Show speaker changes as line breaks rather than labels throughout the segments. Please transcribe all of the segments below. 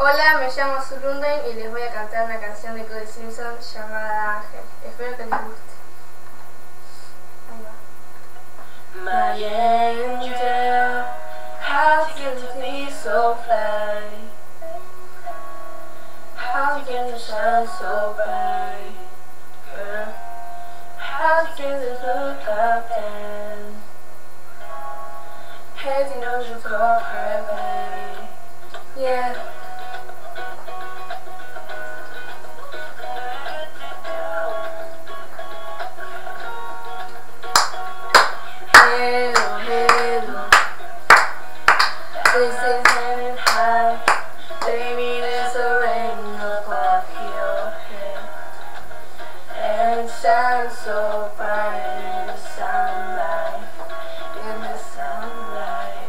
Hola, me llamo Azul Unrein y les voy a cantar una canción de Cody Simpson llamada Ángel. Espero que les guste. Ahí va.
My angel, how'd you get to be so fly? How'd you get to shine so bright, girl? How'd you get to look up and head you know you go perfect, yeah. Hello, hello, this is heaven high. Baby, there's a rain above your head, and it shines so bright in the sunlight, in the sunlight.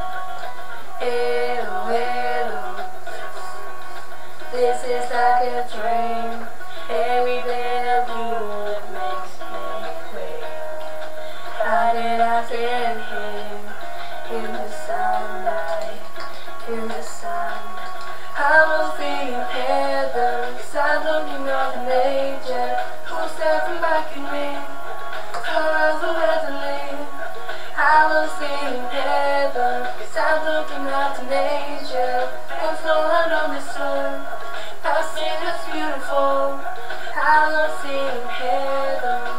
Hello, hello, this is like a dream. Every bit of you, it makes me quake. How did I fit here in the sunlight, in the sunlight? I was being heather, I'm looking up in nature. Who's stepping back in me? Colors of Azul. I was being heather, I'm looking up to nature. There's no one on the sun. I see it's beautiful. I was seeing heather.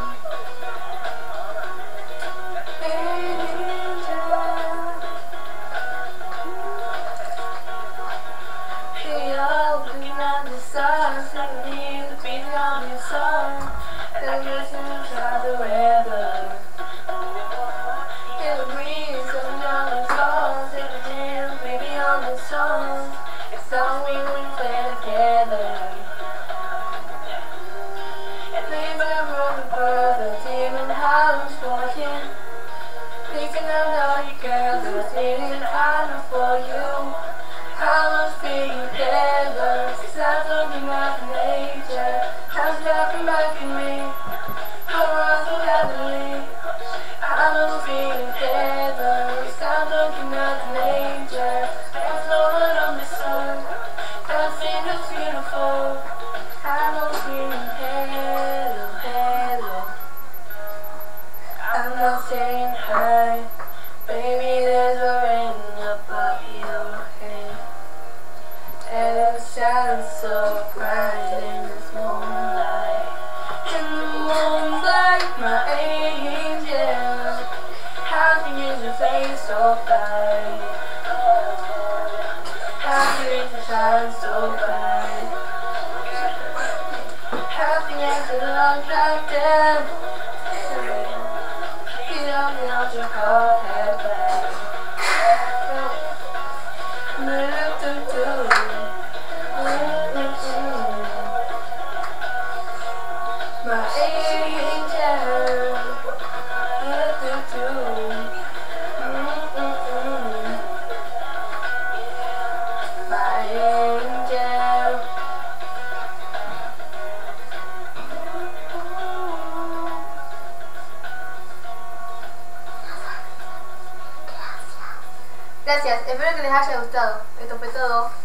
Stars that need to be on your song, and just inside the weather. It'll breeze coming down the songs, it'll dance, baby, on the song. It's all we play together. And leave a room for the demon house walking. Thinking of all you girls are singing honor for you. I was being clever, I'm looking at nature. I'm stepping back in me, I was so heavenly. I was being clever, I'm looking at nature. There's no one on the sun, everything is beautiful. I was being hello, hello. I'm not saying hi, baby, there's a rain above your head. And it shines so bright in this moonlight. In the moonlight, my angel, how can you face so bright? How can you shine so bright? How can you look like them? You don't know to call her back. My angel, my angel.
Gracias, espero que les haya gustado. Esto fue todo.